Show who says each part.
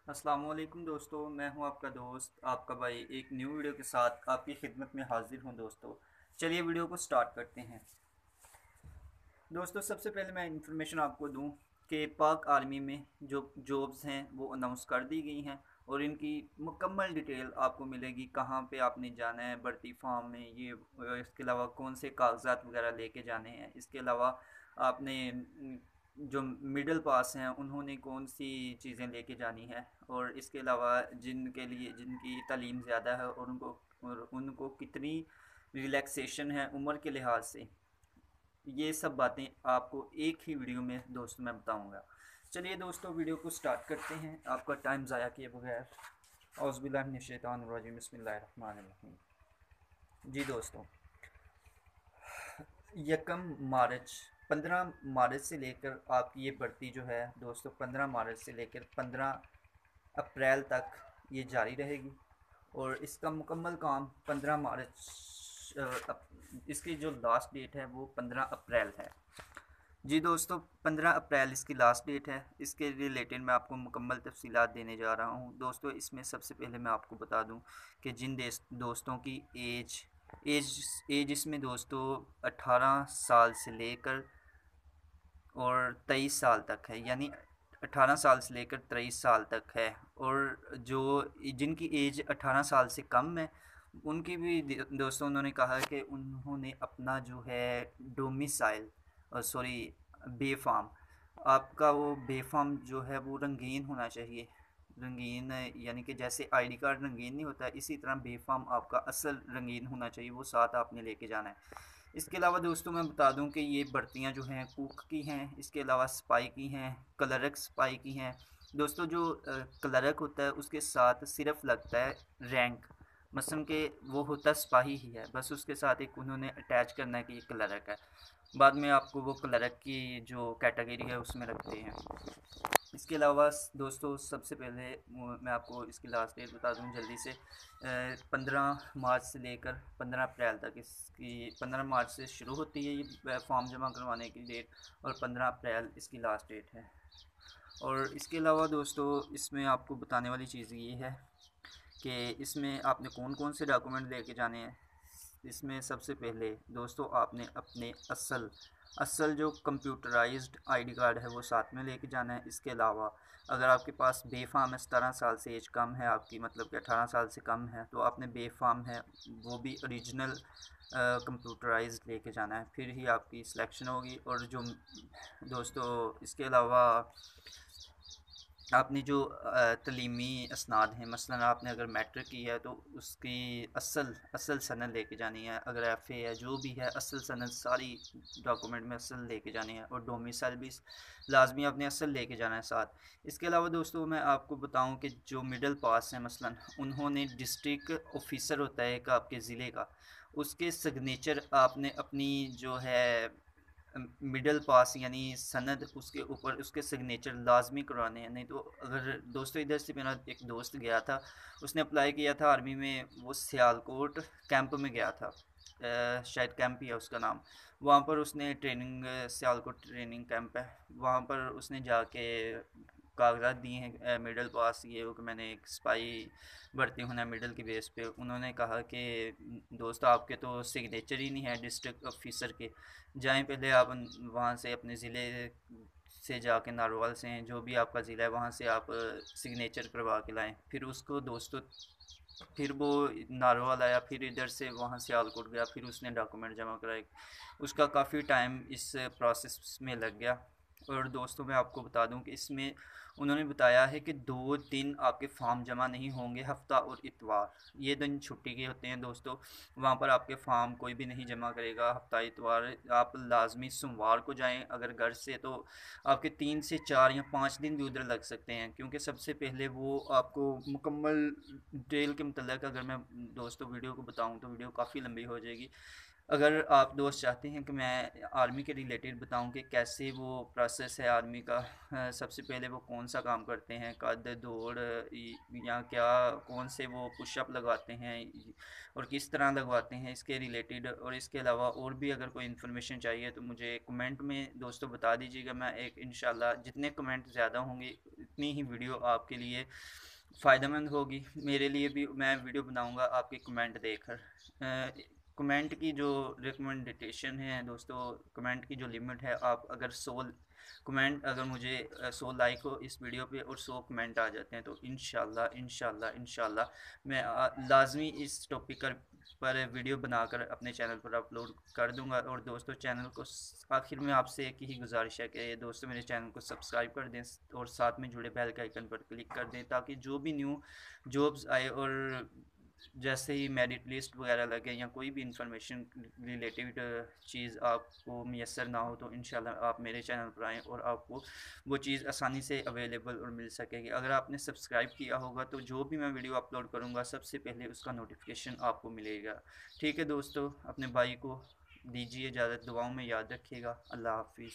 Speaker 1: अस्सलाम वालेकुम दोस्तों, मैं हूं आपका दोस्त आपका भाई एक न्यू वीडियो के साथ आपकी खिदमत में हाजिर हूं दोस्तों। चलिए वीडियो को स्टार्ट करते हैं। दोस्तों सबसे पहले मैं इंफॉर्मेशन आपको दूं कि पाक आर्मी में जो जॉब्स हैं वो अनाउंस कर दी गई हैं और इनकी मुकम्मल डिटेल आपको मिलेगी, कहाँ पे आपने जाना है भर्ती फॉर्म में ये, इसके अलावा कौन से कागजात वगैरह लेके जाने हैं। इसके अलावा आपने जो मिडिल पास हैं उन्होंने कौन सी चीज़ें लेके जानी है, और इसके अलावा जिनके लिए जिनकी तालीम ज़्यादा है और उनको कितनी रिलैक्सेशन है उम्र के लिहाज से, ये सब बातें आपको एक ही वीडियो में दोस्तों मैं बताऊंगा। चलिए दोस्तों वीडियो को स्टार्ट करते हैं आपका टाइम ज़ाया किए बगैर। औज़ुबिल्लाहिमिनश्शैतानिर्रजीम, बिस्मिल्लाहिर्रहमानिर्रहीम। जी दोस्तों, यकम मार्च 15 मार्च से लेकर आपकी ये भर्ती जो है दोस्तों 15 मार्च से लेकर 15 अप्रैल तक ये जारी रहेगी। और इसका मुकम्मल काम 15 मार्च, इसकी जो लास्ट डेट है वो 15 अप्रैल है। जी दोस्तों, 15 अप्रैल इसकी लास्ट डेट है। इसके रिलेटेड मैं आपको मुकम्मल तफसीलात देने जा रहा हूँ दोस्तों। इसमें सबसे पहले मैं आपको बता दूँ कि जिन दोस्तों की एज एज एज इसमें दोस्तों 18 साल से लेकर और 23 साल तक है, यानी 18 साल से लेकर 23 साल तक है। और जो जिनकी एज 18 साल से कम है उनकी भी दोस्तों उन्होंने कहा कि उन्होंने अपना जो है डोमिसाइल, सॉरी, बेफाम, आपका वो बेफाम जो है वो रंगीन होना चाहिए। रंगीन यानी कि जैसे आईडी कार्ड रंगीन नहीं होता इसी तरह बेफाम आपका असल रंगीन होना चाहिए, वो साथ आपने लेके जाना है। इसके अलावा दोस्तों मैं बता दूं कि ये भर्तियां जो हैं कुक की हैं, इसके अलावा स्पाई की हैं, क्लर्क स्पाई की हैं। दोस्तों जो क्लर्क होता है उसके साथ सिर्फ लगता है रैंक, मसलन के वो होता सिपाही ही है, बस उसके साथ एक उन्होंने अटैच करना है कि ये क्लर्क है। बाद में आपको वो क्लर्क की जो कैटेगरी है उसमें रखते हैं। इसके अलावा दोस्तों सबसे पहले मैं आपको इसकी लास्ट डेट बता दूं जल्दी से। 15 मार्च से लेकर 15 अप्रैल तक इसकी, 15 मार्च से शुरू होती है ये फॉर्म जमा करवाने की डेट, और 15 अप्रैल इसकी लास्ट डेट है। और इसके अलावा दोस्तों इसमें आपको बताने वाली चीज़ ये है कि इसमें आपने कौन कौन से डॉक्यूमेंट लेके जाने हैं। इसमें सबसे पहले दोस्तों आपने अपने असल असल जो कंप्यूटराइज्ड आईडी कार्ड है वो साथ में लेके जाना है। इसके अलावा अगर आपके पास बेफाम है, 17 साल से एज कम है आपकी, मतलब कि 18 साल से कम है, तो आपने बेफाम है वो भी ओरिजिनल कंप्यूटराइज्ड लेके जाना है, फिर ही आपकी सिलेक्शन होगी। और जो दोस्तों इसके अलावा आपने जो तलीमी असनाद हैं, मसलन आपने अगर मैट्रिक की है तो उसकी असल असल सनद लेके जानी है। अगर एफ़ ए है जो भी है असल सनद सारी डॉक्यूमेंट में असल लेके जानी है, और डोमिसाइल भी लाजमी आपने असल लेके जाना है साथ। इसके अलावा दोस्तों मैं आपको बताऊं कि जो मिडल पास हैं मसलन उन्होंने डिस्ट्रिक्ट ऑफिसर होता है एक आपके ज़िले का, उसके सिग्नेचर आपने अपनी जो है मिडल पास यानी सनद उसके ऊपर उसके सिग्नेचर लाजमी करवाने हैं। नहीं तो अगर दोस्तों इधर से मेरा एक दोस्त गया था, उसने अप्लाई किया था आर्मी में, वो सियालकोट कैंप में गया था, शायद कैंप ही है उसका नाम। वहाँ पर उसने ट्रेनिंग, सियालकोट ट्रेनिंग कैंप है, वहाँ पर उसने जाके कागजात दिए हैं मिडल पास ये हो कि मैंने एक स्पाई भर्ती होना है मिडल के बेस पे। उन्होंने कहा कि दोस्त आपके तो सिग्नेचर ही नहीं है डिस्ट्रिक्ट ऑफिसर के, जाएं पहले आप वहाँ से अपने ज़िले से जाके नारोवाल से हैं जो भी आपका ज़िला है वहाँ से आप सिग्नेचर करवा के लाएं। फिर उसको दोस्तों फिर वो नारोवाल आया, फिर इधर से वहाँ से सियालकोट गया, फिर उसने डॉक्यूमेंट जमा कराए। उसका काफ़ी टाइम इस प्रोसेस में लग गया। और दोस्तों मैं आपको बता दूं कि इसमें उन्होंने बताया है कि 2 दिन आपके फॉर्म जमा नहीं होंगे, हफ्ता और इतवार, ये दिन छुट्टी के होते हैं दोस्तों। वहाँ पर आपके फॉर्म कोई भी नहीं जमा करेगा हफ्ता इतवार। आप लाजमी सोमवार को जाएं अगर घर से, तो आपके 3 से 4 या 5 दिन भी उधर लग सकते हैं, क्योंकि सबसे पहले वो आपको मुकम्मल डिटेल के मतलब अगर मैं दोस्तों वीडियो को बताऊं तो वीडियो काफ़ी लंबी हो जाएगी। अगर आप दोस्त चाहते हैं कि मैं आर्मी के रिलेटेड बताऊं कि कैसे वो प्रोसेस है आर्मी का, सबसे पहले वो कौन सा काम करते हैं, कद दौड़ या क्या, कौन से वो पुशअप लगवाते हैं और किस तरह लगवाते हैं, इसके रिलेटेड। और इसके अलावा और भी अगर कोई इन्फॉर्मेशन चाहिए तो मुझे कमेंट में दोस्तों बता दीजिएगा। मैं एक इंशाल्लाह जितने कमेंट ज़्यादा होंगे उतनी ही वीडियो आपके लिए फ़ायदेमंद होगी। मेरे लिए भी मैं वीडियो बनाऊंगा आपके कमेंट देखकर। कमेंट की जो रिकमेंडेशन है दोस्तों, कमेंट की जो लिमिट है, आप अगर 100 कमेंट, अगर मुझे 100 लाइक हो इस वीडियो पे और 100 कमेंट आ जाते हैं तो इंशाल्लाह इंशाल्लाह इंशाल्लाह मैं लाजमी इस टॉपिक पर वीडियो बनाकर अपने चैनल पर अपलोड कर दूंगा। और दोस्तों चैनल को आखिर में आपसे एक ही गुजारिश है कि दोस्तों मेरे चैनल को सब्सक्राइब कर दें और साथ में जुड़े बेल के आइकन पर क्लिक कर दें, ताकि जो भी न्यू जॉब्स आए और जैसे ही मेरिट लिस्ट वगैरह लगे या कोई भी इंफॉर्मेशन रिलेटेड चीज़ आपको मैसर ना हो तो इंशाल्लाह आप मेरे चैनल पर आएँ और आपको वो चीज़ आसानी से अवेलेबल और मिल सकेगी। अगर आपने सब्सक्राइब किया होगा तो जो भी मैं वीडियो अपलोड करूँगा सबसे पहले उसका नोटिफिकेशन आपको मिलेगा। ठीक है दोस्तों, अपने भाई को दीजिए इजाज़त, दुआओं में याद रखिएगा। अल्लाह हाफिज़।